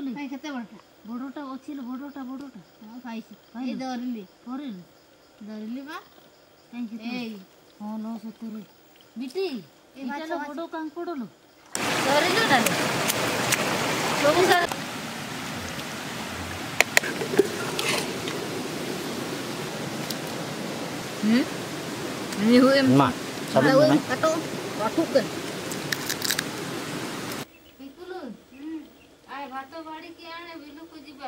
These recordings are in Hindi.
भाई केते बड़टा बड़टा अछि बड़टा हां खाइसी ए दरिली बा काई के ए हां लो सतरे बिटी ए बाचा बड़ो कांकोड़ लो दरिलो ना सब सारा ini huwe mak sabun kato katuk kan बिकुलु आय भातो बाड़ी के आने बिलु को जीवा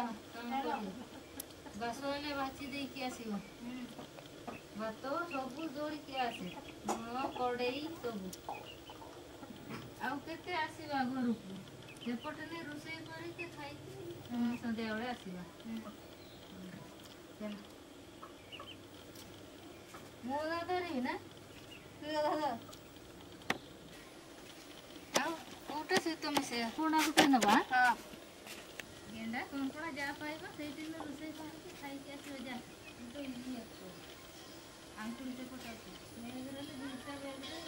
बासोले बाची दे के आसीबो भातो सब जोड़ी के आसे नो कड़ई सब आउ केते आसीबा घर को सेपटे ने रोसई करी के खाई संध्या बेले आसीबा चल मोला धरी ना दादा आउ कोटा से तुम से कोना गुटे नबा हां गेंडा कोनकोड़ा जा पाइबा सेई दिन रोसई करके खाई के आसीबा जा तो इजी है आंटुल ते कोटा मैं घरे ले दूसरा बैग ले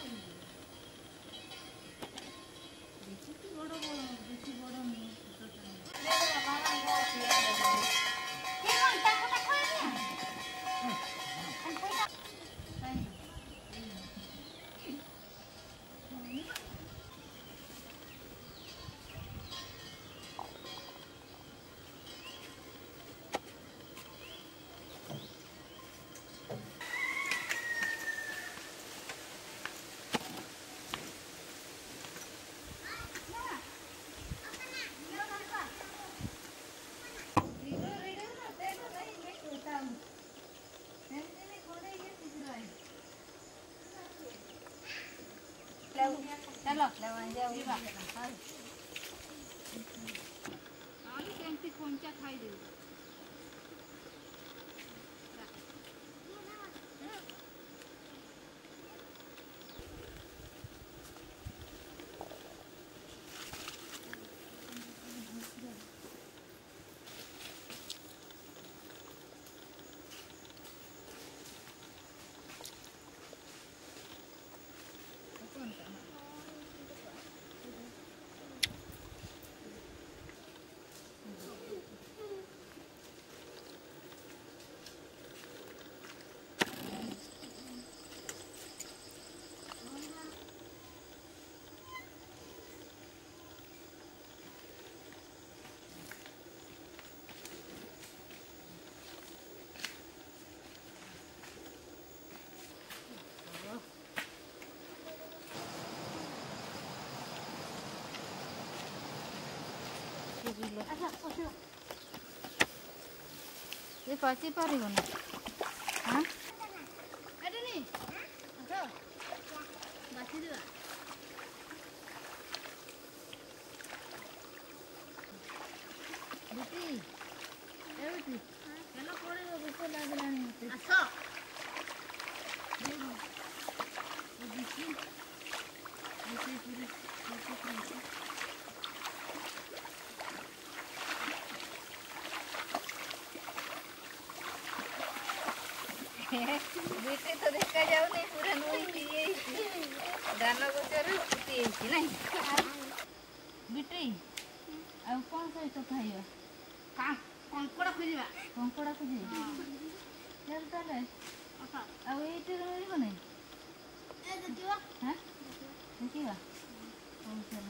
देखि की बड़ बेसी बड़ नहीं छोटा मामा के घंटा कोटा खाई चलो जाऊंगा आलू केमती कोंचा खाई दे ये पाची पारी बना हां अरे नहीं अच्छा बाची दिवा बेटी ए बेटी केना पड़े भूख लागलानी मते अच्छा देखो वो देखी ऐसे पूरी बेटे तो देखा जाओ नहीं पूरा नोई दिए दाना गोचर फुटी नहीं बेटी अब कौन सही तो खाइयो का कंकोड़ा खोजिबा चल चले अब एटे रहइबो नहीं ए देखिबा हां देखिबा चल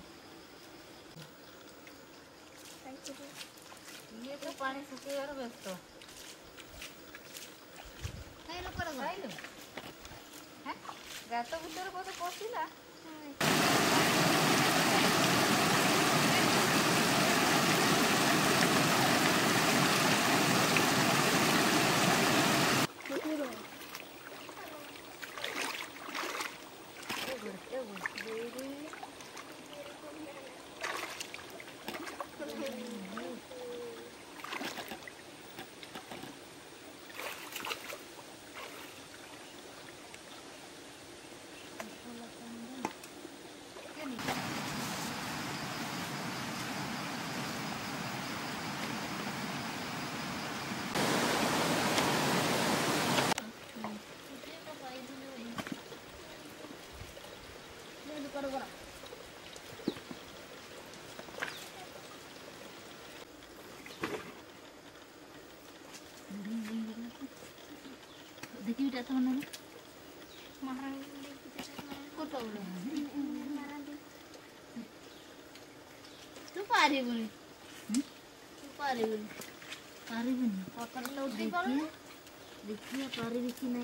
ये तो पानी सुखेर व्यस्त खाइलो करो खाइलो हैं गातो भीतर को तो पसिला देखी बेटा तो नहीं महारानी को तो तू पारी बुनी पारी बुनी पकड़ लो देखिए पारी भी नहीं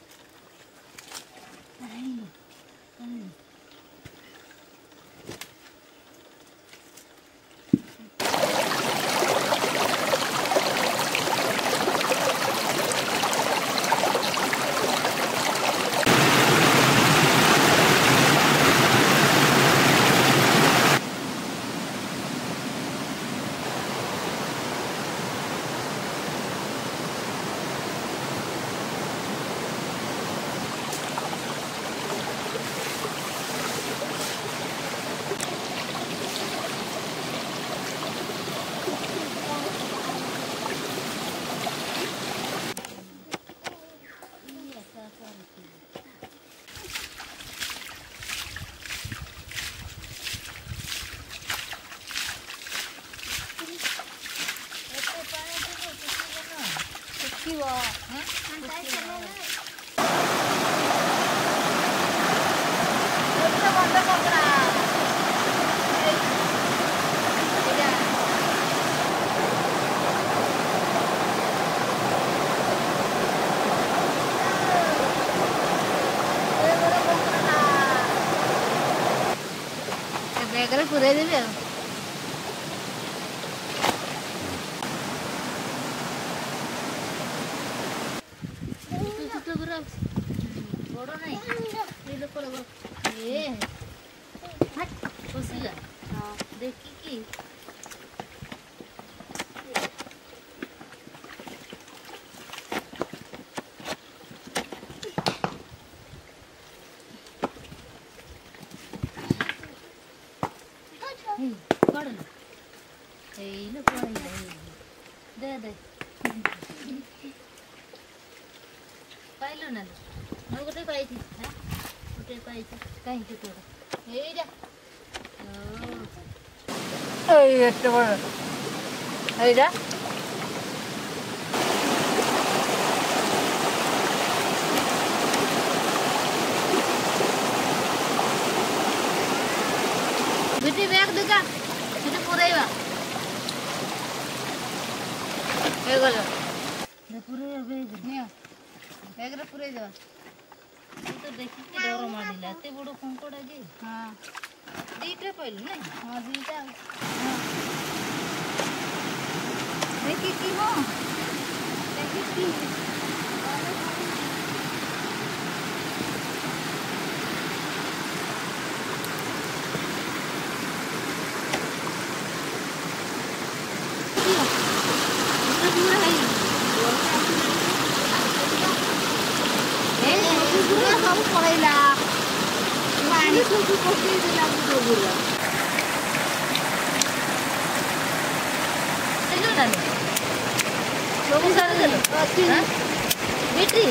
बेगरे पूरे देबे तो पूरा बड़ो नहीं ये लोग को ये हट बसिया हां देखी की दे पाइलो ना मैं गोटे पाई थी हां गोटे पाई थी कहीं के तोड़ ए जा ओए एत बड़ ए जा बेटी बैग देखा बेटी पुरेवा ए गलो दे पुरे बैग निया बैग रे पुरे जा तो देखि के डर माडिला एते बडो कंकड़ा जे हां दीटे पइल नै हां दीटा हां देखि की हो देखि की सब पड़ेला पानी सब पके देला बुला चलो ना लोग सारे चलो अच्छी बेटी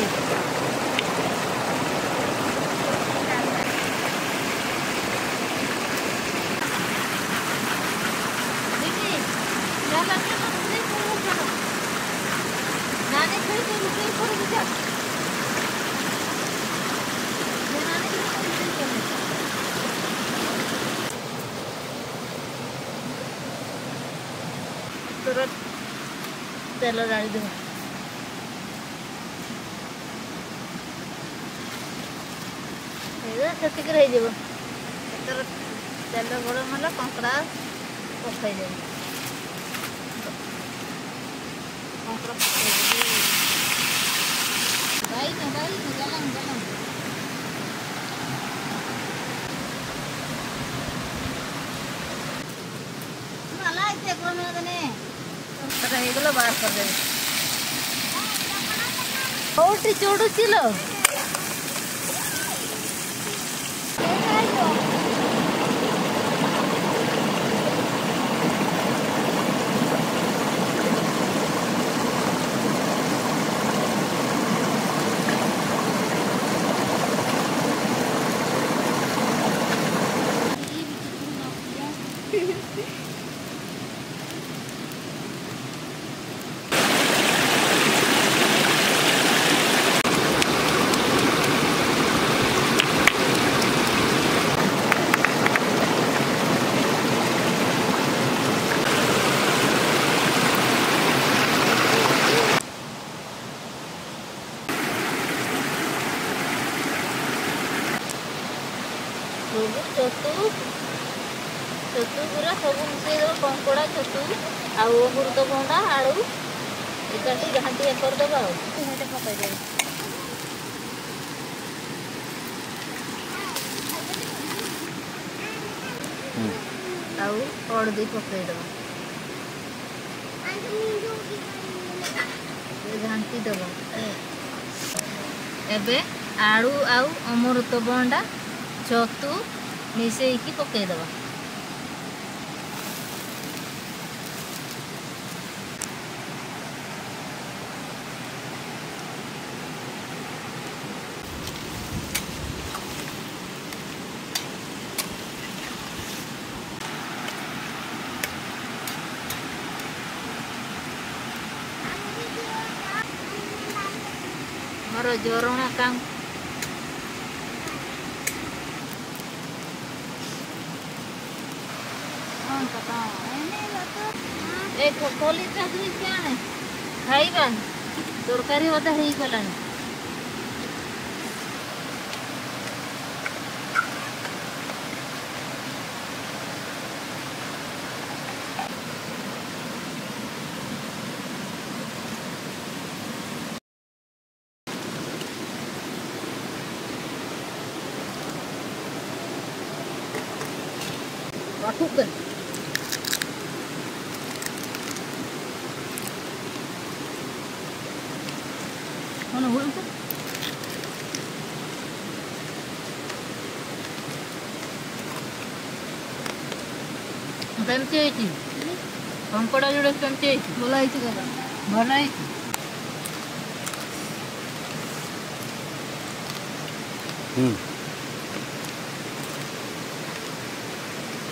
बेटी जाना के नहीं करो नानी खड़ी तो रुके पड़ गया तुरंत तेल डाल दो सेतिक रही तेल गरम है कंकड़ा पकई दे कंकड़ा गलम रहेगलो बाहर कर दे ओटी चोडू चिलो छतु पूरा सब मिसई दो कंकड़ा छतु आउ अमृतभंडा आलू एकाठी घाटी करदेव आटे पकईदे आउ हलदी पकईदब घाटी दब एबे आलू आउ अमृतभंडा छतु मिसेकी पकईदब मोर जोरणा काम खोली खाइबा तरकारी अदा हो गला Lakukan. Mana hulu tu? Kencing itu. Kangkada juga kencing. Mulai itu kan? Mana itu?